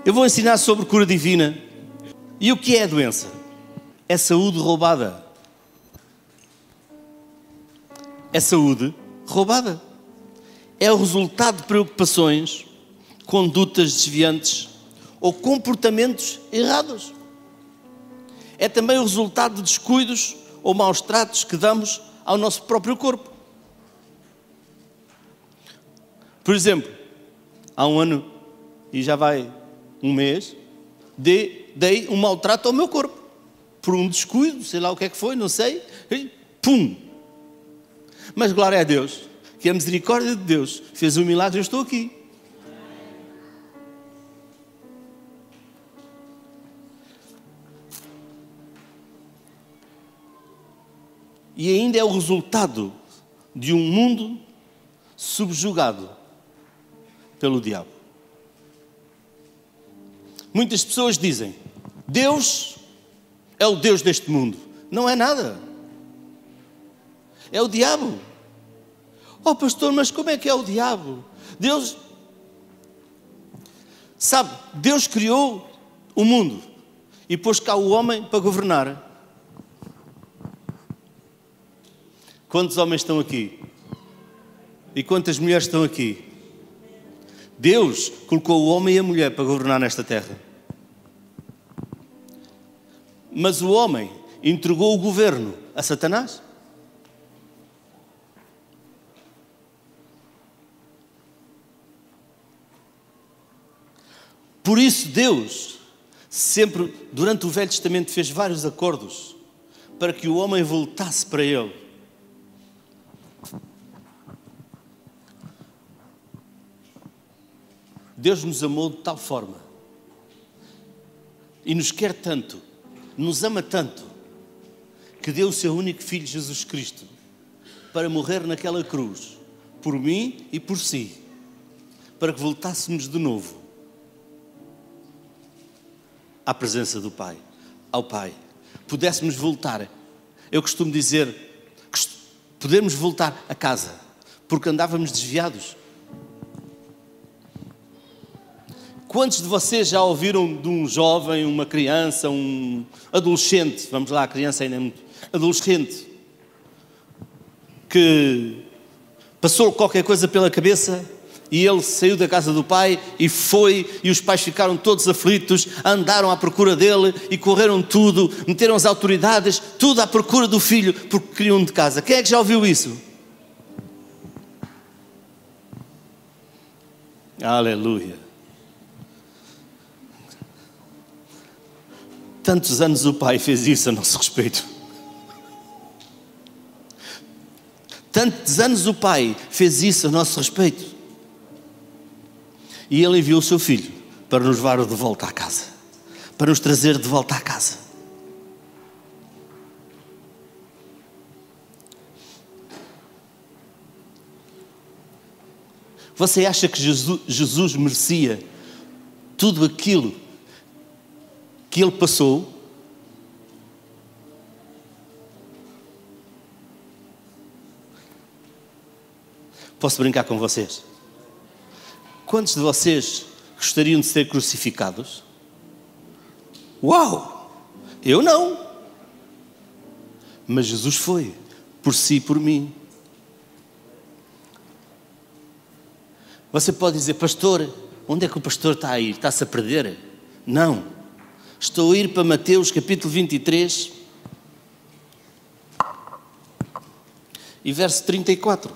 Eu vou ensinar sobre cura divina. E o que é a doença? É saúde roubada. É saúde roubada. É o resultado de preocupações, condutas desviantes ou comportamentos errados. É também o resultado de descuidos ou maus tratos que damos ao nosso próprio corpo. Por exemplo, há um ano e já vai um mês, dei um maltrato ao meu corpo. Por um descuido, sei lá o que é que foi, não sei, e pum! Mas glória a Deus, que a misericórdia de Deus fez um milagre, eu estou aqui. E ainda é o resultado de um mundo subjugado pelo diabo. Muitas pessoas dizem: Deus é o Deus deste mundo. Não é nada. É o diabo. Oh pastor, mas como é que é o diabo? Deus, sabe, Deus criou o mundo e pôs cá o homem para governar. Quantos homens estão aqui? E quantas mulheres estão aqui? Deus colocou o homem e a mulher para governar nesta terra. Mas o homem entregou o governo a Satanás. Por isso Deus sempre, durante o Velho Testamento, fez vários acordos para que o homem voltasse para Ele. Deus nos amou de tal forma e nos quer tanto, nos ama tanto, que deu o seu único Filho, Jesus Cristo, para morrer naquela cruz, por mim e por si, para que voltássemos de novo à presença do Pai, ao Pai. Pudéssemos voltar, eu costumo dizer, que podemos voltar a casa, porque andávamos desviados. Quantos de vocês já ouviram de um jovem, uma criança, um adolescente, vamos lá, a criança ainda é muito, adolescente, que passou qualquer coisa pela cabeça e ele saiu da casa do pai e foi, e os pais ficaram todos aflitos, andaram à procura dele e correram tudo, meteram as autoridades, tudo à procura do filho, porque queriam de casa. Quem é que já ouviu isso? Aleluia. Tantos anos o pai fez isso a nosso respeito. Tantos anos o pai fez isso a nosso respeito. E ele enviou o seu filho para nos levar de volta à casa. Para nos trazer de volta à casa. Você acha que Jesus merecia tudo aquilo que ele passou? Posso brincar com vocês? Quantos de vocês gostariam de ser crucificados? Uau! Eu não. Mas Jesus foi, por si e por mim. Você pode dizer: pastor, onde é que o pastor está a ir? Está-se a perder? Não. Estou a ir para Mateus capítulo 23 e verso 34,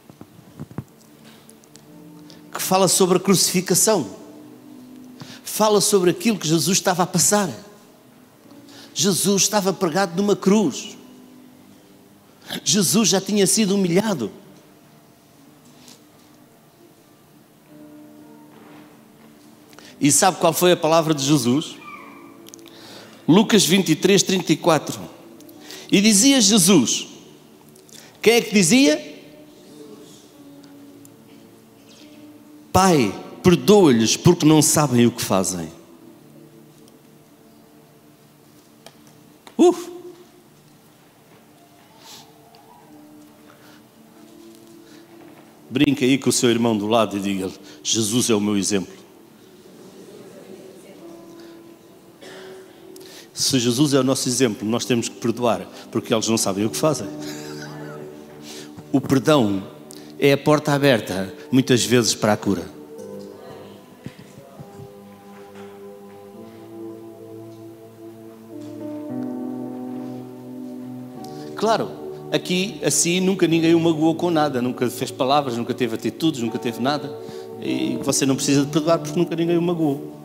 que fala sobre a crucificação, fala sobre aquilo que Jesus estava a passar. Jesus estava pregado numa cruz. Jesus já tinha sido humilhado. E sabe qual foi a palavra de Jesus? Lucas 23, 34. E dizia Jesus, quem é que dizia? Pai, perdoa-lhes porque não sabem o que fazem. Brinca aí com o seu irmão do lado e diga-lhe: Jesus é o meu exemplo. Se Jesus é o nosso exemplo, nós temos que perdoar, porque eles não sabem o que fazem. O perdão é a porta aberta, muitas vezes, para a cura. Claro, aqui, assim, nunca ninguém o magoou com nada, nunca fez palavras, nunca teve atitudes, nunca teve nada. E você não precisa de perdoar porque nunca ninguém o magoou.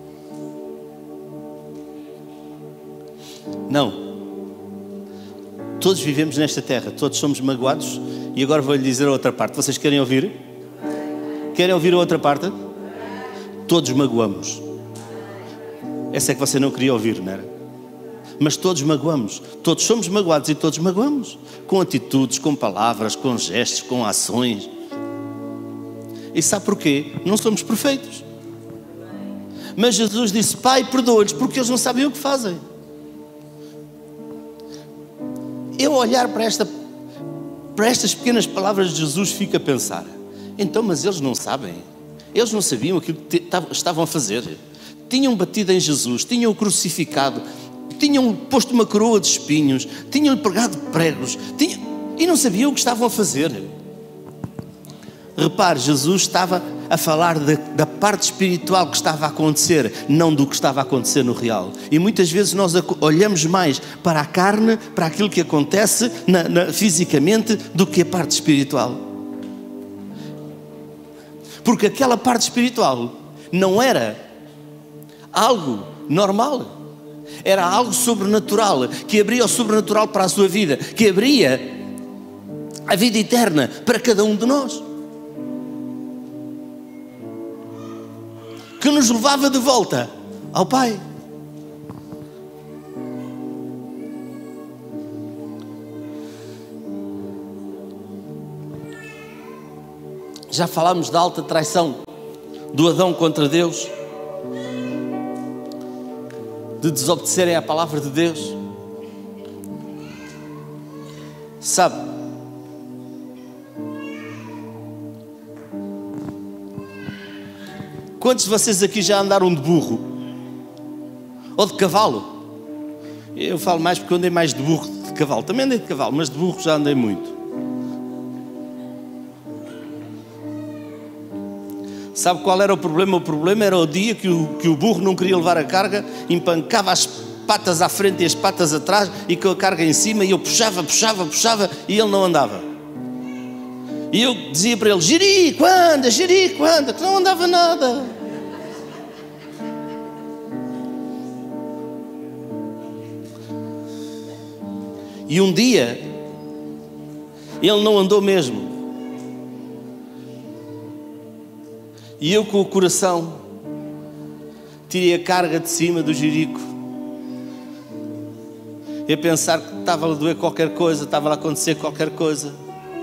Não. Todos vivemos nesta terra, todos somos magoados. E agora vou-lhe dizer a outra parte. Vocês querem ouvir? Querem ouvir a outra parte? Todos magoamos. Essa é que você não queria ouvir, não era? Mas todos magoamos. Todos somos magoados e todos magoamos. Com atitudes, com palavras, com gestos, com ações. E sabe porquê? Não somos perfeitos. Mas Jesus disse: Pai, perdoa-lhes, porque eles não sabem o que fazem. Eu olhar para estas pequenas palavras de Jesus, fico a pensar: então, mas eles não sabem? Eles não sabiam aquilo que estavam a fazer? Tinham batido em Jesus, tinham-o crucificado, tinham posto uma coroa de espinhos, tinham-lhe pregado pregos, e não sabiam o que estavam a fazer. Repare, Jesus estava a falar da parte espiritual que estava a acontecer, não do que estava a acontecer no real. E muitas vezes nós olhamos mais para a carne, para aquilo que acontece fisicamente, do que a parte espiritual. Porque aquela parte espiritual não era algo normal. Era algo sobrenatural, que abria o sobrenatural para a sua vida, que abria a vida eterna para cada um de nós. Que nos levava de volta ao Pai. Já falámos da alta traição do Adão contra Deus, de desobedecerem à palavra de Deus. Sabe, quantos de vocês aqui já andaram de burro? Ou de cavalo? Eu falo mais porque eu andei mais de burro que de cavalo. Também andei de cavalo, mas de burro já andei muito. Sabe qual era o problema? O problema era o dia que o burro não queria levar a carga, empancava as patas à frente e as patas atrás e com a carga em cima, e eu puxava e ele não andava. E eu dizia para ele: Jerico, anda, que não andava nada. E um dia ele não andou mesmo. E eu, com o coração, tirei a carga de cima do Jerico, e a pensar que estava a doer qualquer coisa, estava a acontecer qualquer coisa,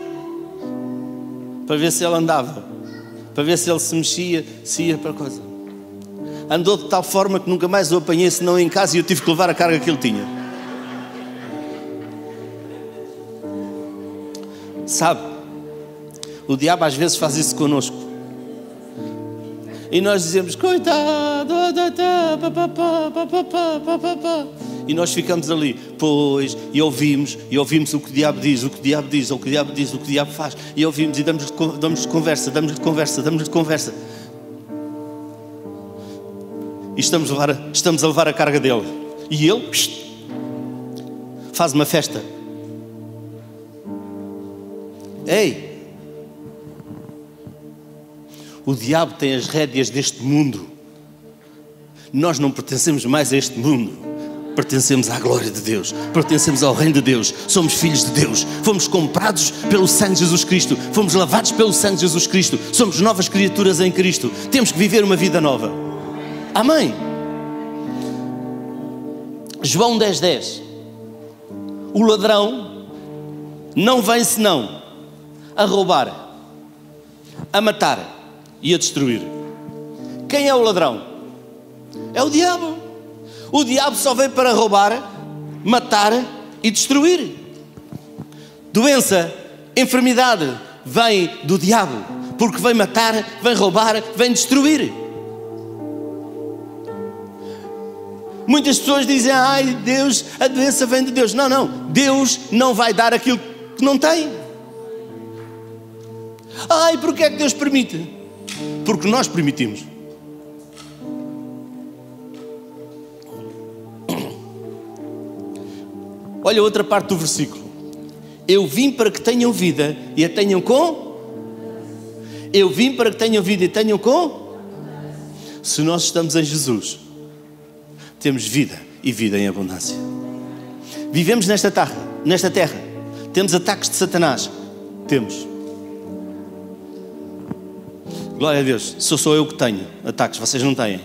para ver se ele andava, para ver se ele se mexia, se ia para a coisa. Andou de tal forma que nunca mais o apanhei, senão em casa, e eu tive que levar a carga que ele tinha. Sabe, o diabo às vezes faz isso connosco. E nós dizemos: coitado, e nós ficamos ali, pois, e ouvimos o que o diabo diz, o que o diabo diz, o que o diabo diz, o que o diabo faz, e ouvimos e damos-lhe conversa. E estamos a levar a carga dele. E ele faz uma festa. Ei! O diabo tem as rédeas deste mundo. Nós não pertencemos mais a este mundo. Pertencemos à glória de Deus. Pertencemos ao reino de Deus. Somos filhos de Deus. Fomos comprados pelo sangue de Jesus Cristo. Fomos lavados pelo sangue de Jesus Cristo. Somos novas criaturas em Cristo. Temos que viver uma vida nova. Amém? João 10:10. O ladrão não vem senão a roubar, a matar e a destruir. Quem é o ladrão? É o diabo. O diabo só veio para roubar, matar e destruir. Doença, enfermidade vem do diabo, porque vem matar, vem roubar, vem destruir. Muitas pessoas dizem, ai Deus, a doença vem de Deus. Não, não, Deus não vai dar aquilo que não tem. Ai, porque é que Deus permite? Porque nós permitimos. Olha outra parte do versículo. Eu vim para que tenham vida e a tenham com? Eu vim para que tenham vida e tenham com? Se nós estamos em Jesus, temos vida e vida em abundância. Vivemos nesta terra. Temos ataques de Satanás. Temos. Glória a Deus. Sou só eu que tenho ataques, vocês não têm.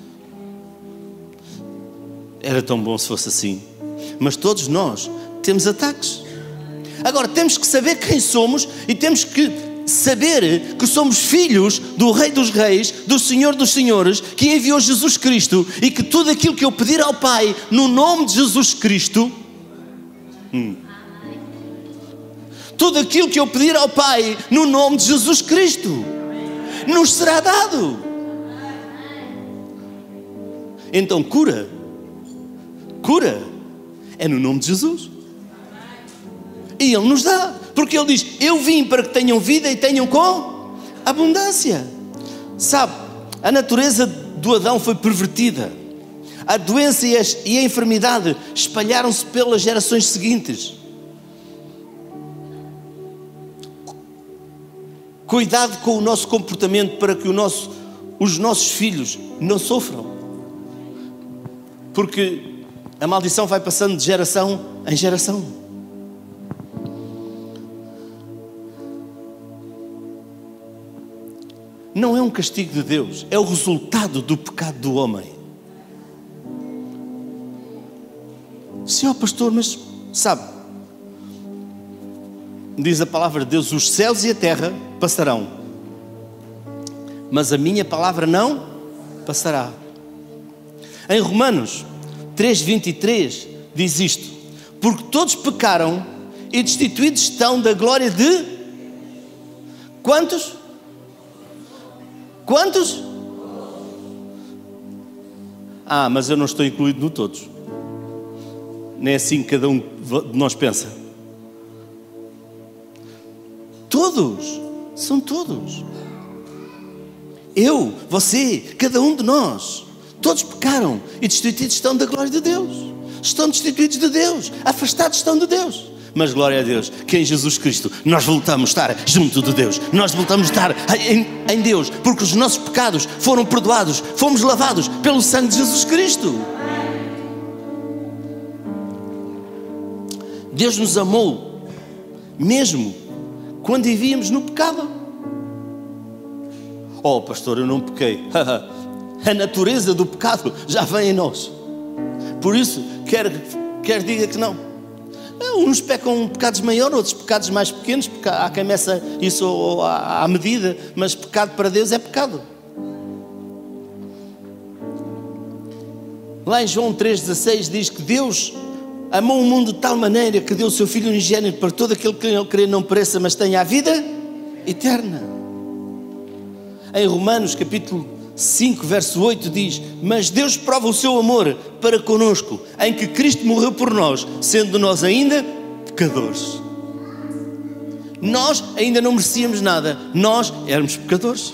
Era tão bom se fosse assim. Mas todos nós temos ataques. Agora temos que saber quem somos e temos que saber que somos filhos do Rei dos Reis, do Senhor dos Senhores, que enviou Jesus Cristo, e que tudo aquilo que eu pedir ao Pai no nome de Jesus Cristo, tudo aquilo que eu pedir ao Pai no nome de Jesus Cristo nos será dado. Então cura é no nome de Jesus. E Ele nos dá, porque Ele diz, eu vim para que tenham vida e tenham com abundância. Sabe, a natureza do Adão foi pervertida. A doença e a enfermidade espalharam-se pelas gerações seguintes. Cuidado com o nosso comportamento para que os nossos filhos não sofram. Porque a maldição vai passando de geração em geração. Não é um castigo de Deus, é o resultado do pecado do homem. Senhor pastor, mas sabe, diz a palavra de Deus, os céus e a terra passarão, mas a minha palavra não passará. Em Romanos 3:23 diz isto, porque todos pecaram e destituídos estão da glória de quantos? Quantos? Mas eu não estou incluído no todos. Nem assim que cada um de nós pensa. Todos, são todos. Eu, você, cada um de nós. Todos pecaram e destituídos estão da glória de Deus. Estão destituídos de Deus, afastados estão de Deus. Mas glória a Deus, que em Jesus Cristo nós voltamos a estar junto de Deus. Nós voltamos a estar em Deus, porque os nossos pecados foram perdoados, fomos lavados pelo sangue de Jesus Cristo. Deus nos amou, mesmo quando vivíamos no pecado. Oh pastor, eu não pequei. A natureza do pecado já vem em nós. Por isso, quer diga que não. Uns pecam pecados maiores, outros pecados mais pequenos, porque há quem meça isso à medida, mas pecado para Deus é pecado. Lá em João 3,16 diz que Deus amou o mundo de tal maneira que deu o seu Filho unigênito para todo aquele que nele crê não pereça, mas tenha a vida eterna. Em Romanos capítulo 5, verso 8 diz, mas Deus prova o seu amor para conosco, em que Cristo morreu por nós, sendo nós ainda pecadores. Nós ainda não merecíamos nada, nós éramos pecadores.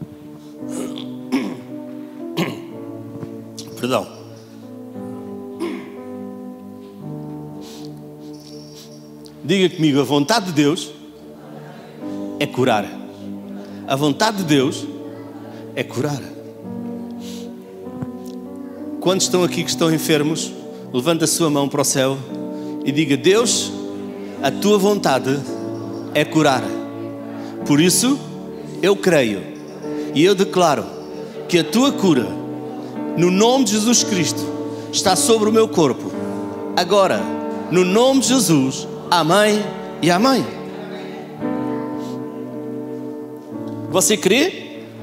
Perdão. Diga comigo, a vontade de Deus é curar. A vontade de Deus é curar. Quantos estão aqui que estão enfermos, levanta a sua mão para o céu e diga, Deus, a tua vontade é curar. Por isso, eu creio e eu declaro que a tua cura, no nome de Jesus Cristo, está sobre o meu corpo. Agora, no nome de Jesus, amém e amém. Você crê?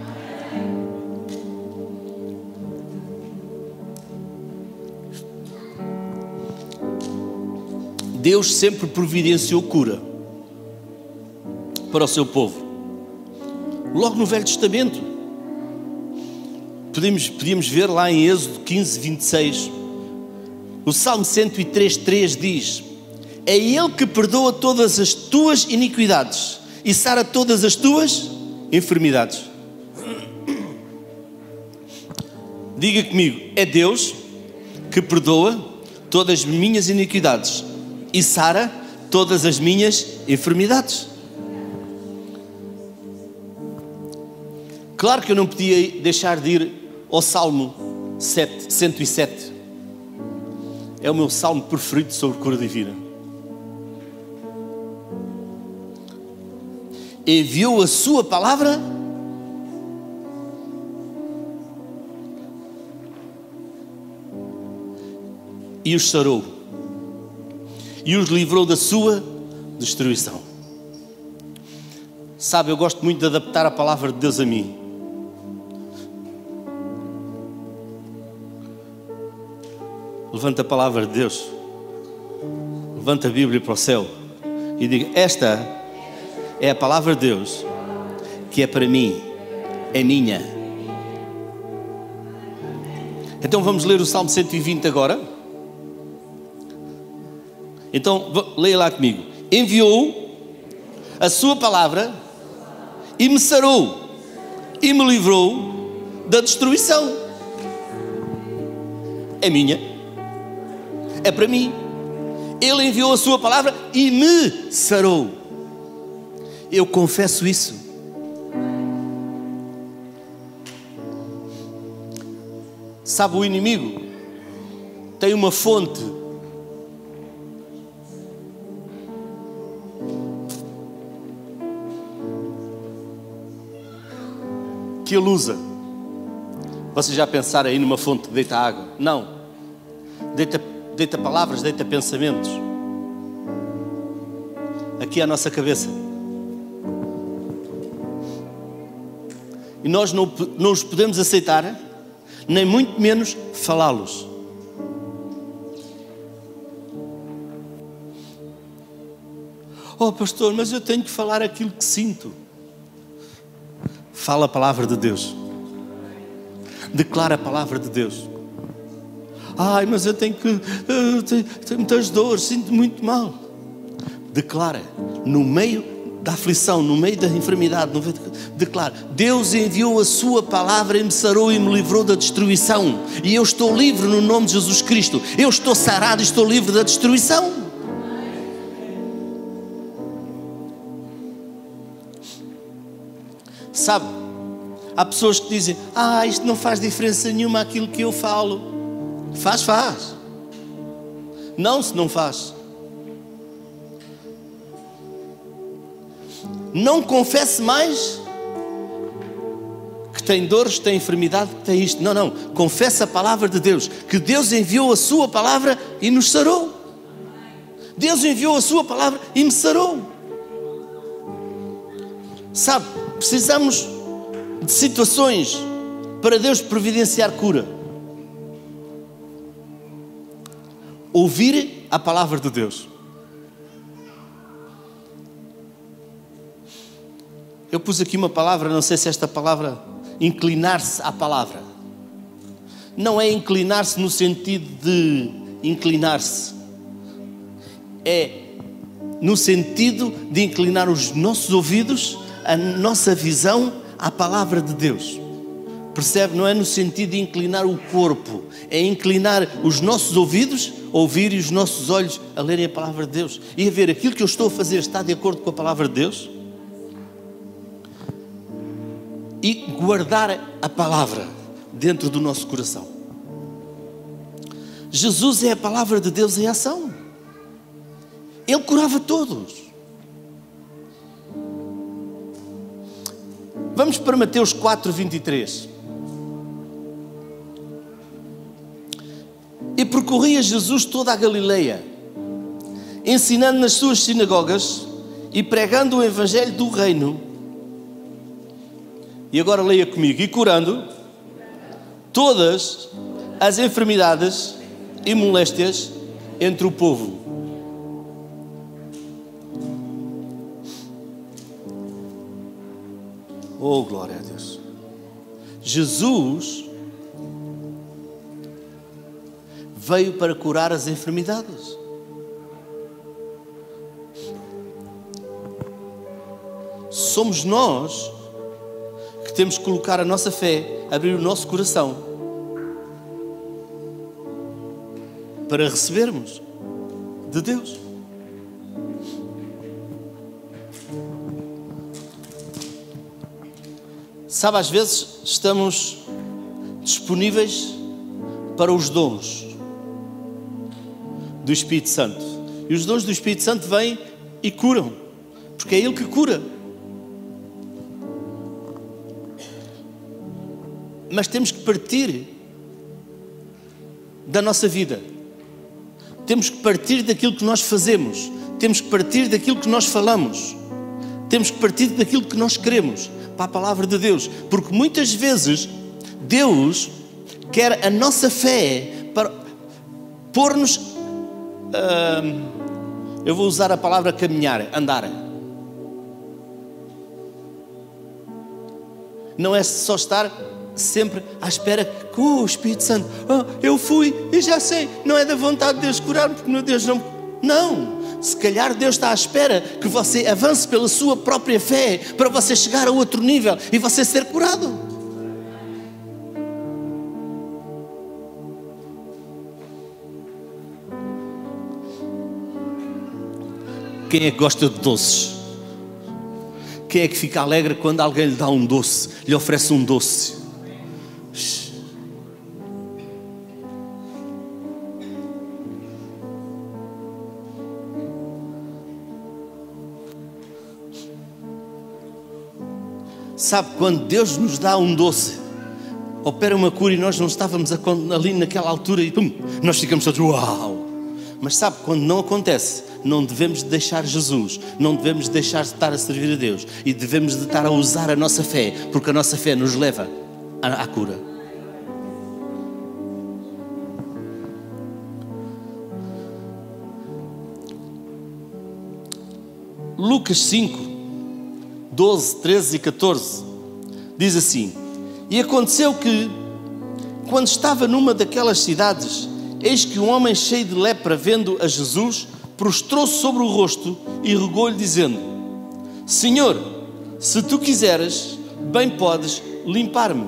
Deus sempre providenciou cura para o seu povo. Logo no Velho Testamento, podíamos ver lá em Êxodo 15, 26, O Salmo 103:3 diz: é Ele que perdoa todas as tuas iniquidades e sara todas as tuas enfermidades. Diga comigo, é Deus que perdoa todas as minhas iniquidades e sara todas as minhas enfermidades. Claro que eu não podia deixar de ir ao Salmo 107. É o meu salmo preferido sobre cura divina. Enviou a sua palavra e os sarou e os livrou da sua destruição. Sabe, eu gosto muito de adaptar a palavra de Deus a mim. Levanta a palavra de Deus, levanta a Bíblia para o céu e diga: esta é a palavra de Deus que é para mim, é minha. Então vamos ler o Salmo 120 agora. Então leia lá comigo. Enviou a sua palavra e me sarou e me livrou da destruição. É minha. É para mim. Ele enviou a sua palavra e me sarou. Eu confesso isso. Sabe, o inimigo tem uma fonte que ele usa. Vocês já pensaram aí numa fonte que deita água? Não. Deita palavras, deita pensamentos. Aqui é a nossa cabeça. E nós não os podemos aceitar, nem muito menos falá-los. Oh pastor, mas eu tenho que falar aquilo que sinto. Fala a palavra de Deus. Declara a palavra de Deus. Ai, mas eu tenho muitas dores, sinto muito mal. Declara, no meio da aflição, no meio da enfermidade, declara: Deus enviou a sua palavra e me sarou e me livrou da destruição. E eu estou livre no nome de Jesus Cristo. Eu estou sarado e estou livre da destruição. Sabe, há pessoas que dizem: isto não faz diferença nenhuma aquilo que eu falo. Faz. Não, se não faz. Não confesse mais que tem dores, que tem enfermidade, que tem isto. Não. Confesse a palavra de Deus. Que Deus enviou a sua palavra e nos sarou. Deus enviou a sua palavra e me sarou. Sabe, precisamos de situações para Deus providenciar cura. Ouvir a palavra de Deus. Eu pus aqui uma palavra, não sei se esta palavra, inclinar-se à palavra. Não é inclinar-se no sentido de inclinar-se. É no sentido de inclinar os nossos ouvidos, a nossa visão à palavra de Deus. Percebe? Não é no sentido de inclinar o corpo, é inclinar os nossos ouvidos, ouvir, e os nossos olhos a lerem a palavra de Deus e a ver aquilo que eu estou a fazer está de acordo com a palavra de Deus, e guardar a palavra dentro do nosso coração. Jesus é a palavra de Deus em ação. Ele curava todos. Vamos para Mateus 4:23. E percorria Jesus toda a Galileia, ensinando nas suas sinagogas e pregando o evangelho do reino. E agora leia comigo. E curando todas as enfermidades e moléstias entre o povo. Oh, glória a Deus. Jesus veio para curar as enfermidades. Somos nós que temos que colocar a nossa fé, abrir o nosso coração para recebermos de Deus. Sabe, às vezes estamos disponíveis para os dons do Espírito Santo. E os dons do Espírito Santo vêm e curam, porque é Ele que cura. Mas temos que partir da nossa vida. Temos que partir daquilo que nós fazemos. Temos que partir daquilo que nós falamos. Temos que partir daquilo que nós queremos para a palavra de Deus. Porque muitas vezes Deus quer a nossa fé para pôr-nos, eu vou usar a palavra caminhar, andar. Não é só estar sempre à espera que o Espírito Santo, eu fui e já sei, não é da vontade de Deus curar-me, porque meu Deus não, se calhar Deus está à espera que você avance pela sua própria fé para você chegar a outro nível e você ser curado. Quem é que gosta de doces? Quem é que fica alegre quando alguém lhe dá um doce, lhe oferece um doce? Sabe, quando Deus nos dá um doce, opera uma cura e nós não estávamos ali naquela altura e pum, nós ficamos todos uau. Mas sabe, quando não acontece, não devemos deixar Jesus, não devemos deixar de estar a servir a Deus e devemos de estar a usar a nossa fé, porque a nossa fé nos leva à cura. Lucas 5, 12, 13 e 14 diz assim: E aconteceu que, quando estava numa daquelas cidades, eis que um homem cheio de lepra, vendo a Jesus, prostrou-se sobre o rosto e rogou-lhe, dizendo: Senhor, se tu quiseres, bem podes limpar-me.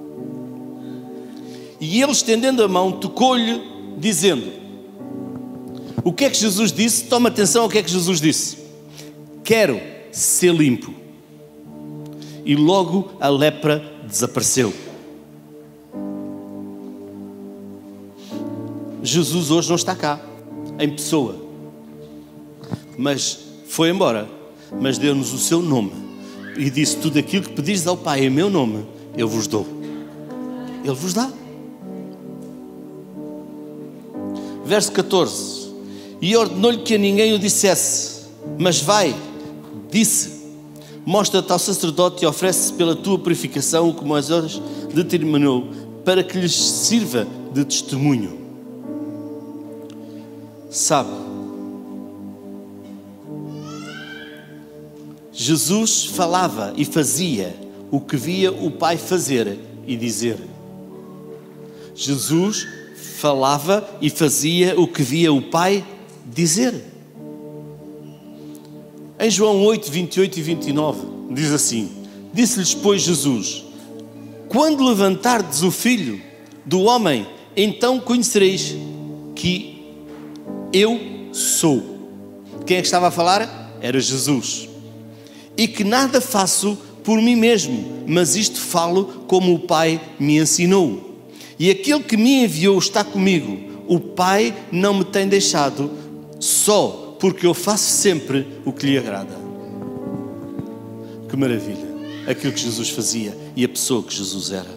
E ele, estendendo a mão, tocou-lhe, dizendo: O que é que Jesus disse? Toma atenção ao que é que Jesus disse: Quero ser limpo. E logo a lepra desapareceu. Jesus hoje não está cá, em pessoa, mas foi embora, mas deu-nos o seu nome e disse: tudo aquilo que pedires ao Pai em meu nome, eu vos dou. Ele vos dá. Verso 14: E ordenou-lhe que a ninguém o dissesse, mas vai, disse, mostra-te ao sacerdote e oferece pela tua purificação o que Moisés determinou, para que lhes sirva de testemunho. Sabe, Jesus falava e fazia o que via o Pai fazer e dizer. Jesus falava e fazia o que via o Pai dizer. Em João 8, 28 e 29 diz assim: Disse-lhes, pois, Jesus: Quando levantardes o Filho do Homem, então conhecereis que eu sou. Quem é que estava a falar? Era Jesus. E que nada faço por mim mesmo, mas isto falo como o Pai me ensinou. E aquele que me enviou está comigo. O Pai não me tem deixado só, porque eu faço sempre o que lhe agrada. Que maravilha! Aquilo que Jesus fazia e a pessoa que Jesus era.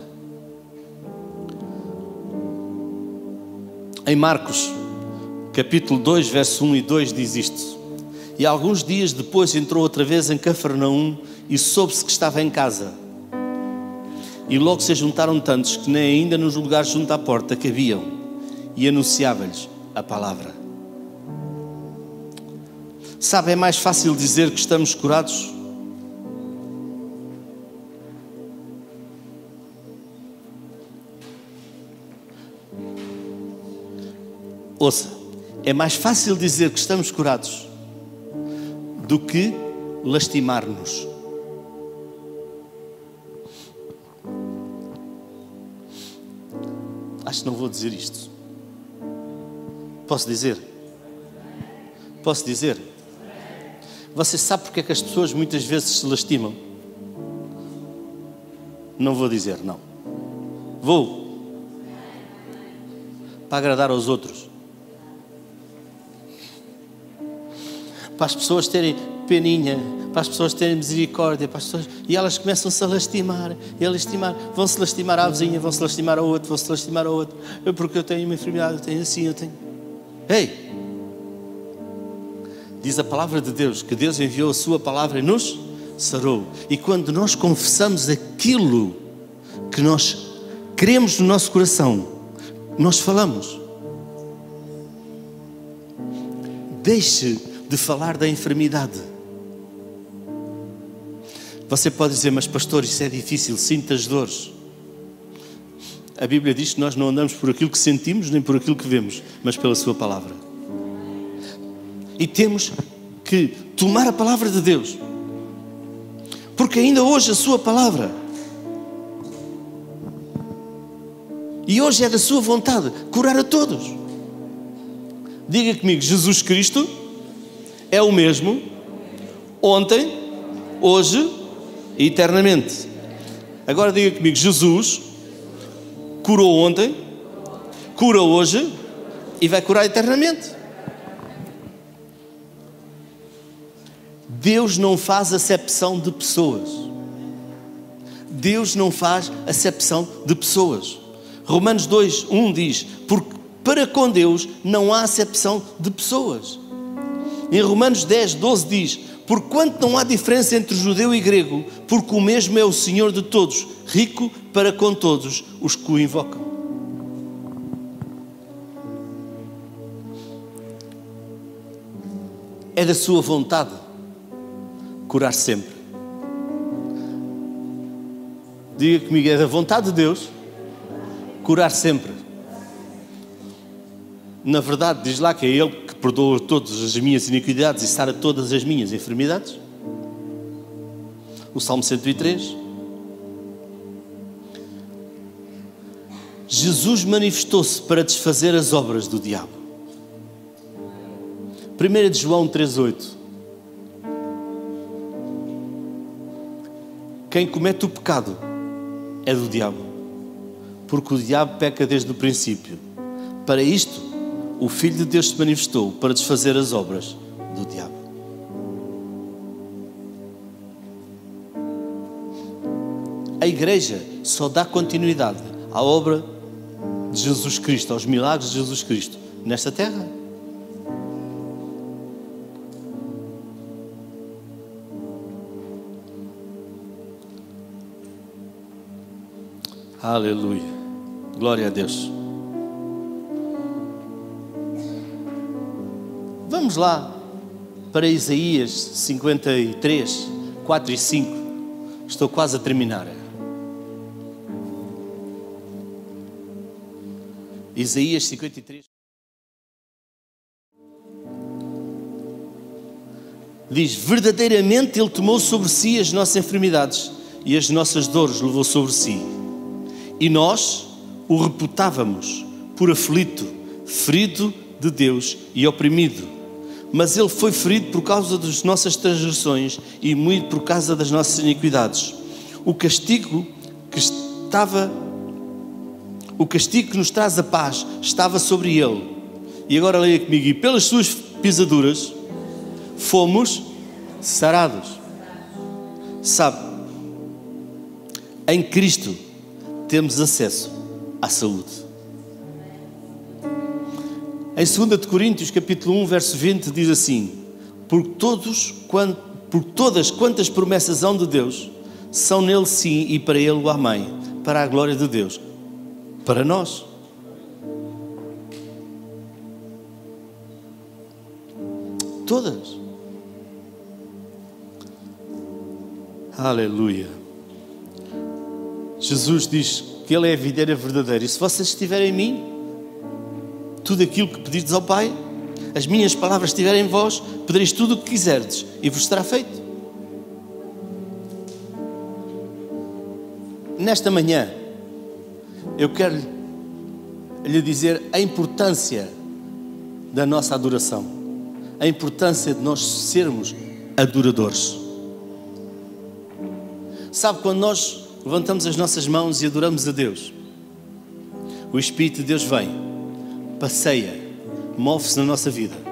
Em Marcos, capítulo 2, verso 1 e 2 diz isto: E alguns dias depois entrou outra vez em Cafarnaum e soube-se que estava em casa. E logo se juntaram tantos que nem ainda nos lugares junto à porta cabiam, e anunciava-lhes a palavra. Sabe, é mais fácil dizer que estamos curados Ouça, é mais fácil dizer que estamos curados do que lastimar-nos. Acho que não vou dizer isto. Posso dizer? Posso dizer? Você sabe porque é que as pessoas muitas vezes se lastimam? Não vou dizer, não. Vou. Para agradar aos outros. Para as pessoas terem peninha, para as pessoas terem misericórdia, para as pessoas... e elas começam-se a lastimar, vão-se lastimar à vizinha, vão-se lastimar ao outro, vão-se lastimar ao outro. Porque eu tenho uma enfermidade, eu tenho assim, eu tenho... Ei! Diz a palavra de Deus, que Deus enviou a sua palavra e nos sarou. E quando nós confessamos aquilo que nós queremos no nosso coração, nós falamos. Deixe de falar da enfermidade. Você pode dizer, mas pastor, isso é difícil, sinto as dores. A Bíblia diz que nós não andamos por aquilo que sentimos, nem por aquilo que vemos, mas pela sua palavra. E temos que tomar a palavra de Deus, porque ainda hoje a sua palavra, e hoje é da sua vontade curar a todos. Diga comigo, Jesus Cristo é o mesmo ontem, hoje e eternamente. Agora diga comigo, Jesus curou ontem, cura hoje e vai curar eternamente. Deus não faz acepção de pessoas. Deus não faz acepção de pessoas. Romanos 2:1 diz, porque para com Deus não há acepção de pessoas. Em Romanos 10:12 diz, porquanto não há diferença entre judeu e grego, porque o mesmo é o Senhor de todos, rico para com todos os que o invocam. É da sua vontade curar sempre. Diga comigo, é da vontade de Deus curar sempre. Na verdade, diz lá que é Ele que perdoa todas as minhas iniquidades e sara todas as minhas enfermidades. O Salmo 103. Jesus manifestou-se para desfazer as obras do diabo. 1 João 3:8. Quem comete o pecado é do diabo, porque o diabo peca desde o princípio. Para isto, o Filho de Deus se manifestou para desfazer as obras do diabo. A igreja só dá continuidade à obra de Jesus Cristo, aos milagres de Jesus Cristo, nesta terra. Aleluia. Glória a Deus. Vamos lá para Isaías 53, 4 e 5. Estou quase a terminar. Isaías 53. Diz, verdadeiramente Ele tomou sobre si as nossas enfermidades e as nossas dores levou sobre si. E nós o reputávamos por aflito, ferido de Deus e oprimido. Mas Ele foi ferido por causa das nossas transgressões e moído por causa das nossas iniquidades. O castigo que nos traz a paz estava sobre Ele. E agora leia comigo. E pelas suas pisaduras fomos sarados. Sabe, em Cristo temos acesso à saúde. Em 2 Coríntios, capítulo 1, verso 20, diz assim, por todas quantas promessas hão de Deus, são nele sim e para ele o amém, para a glória de Deus, para nós. Todas. Aleluia. Jesus diz que Ele é a videira verdadeira. E se vocês estiverem em mim tudo aquilo que pedirdes ao Pai, as minhas palavras estiverem em vós, pedireis tudo o que quiserdes e vos será feito. Nesta manhã, eu quero lhe dizer a importância da nossa adoração, a importância de nós sermos adoradores. Sabe, quando nós levantamos as nossas mãos e adoramos a Deus, o Espírito de Deus vem, passeia, move-se na nossa vida.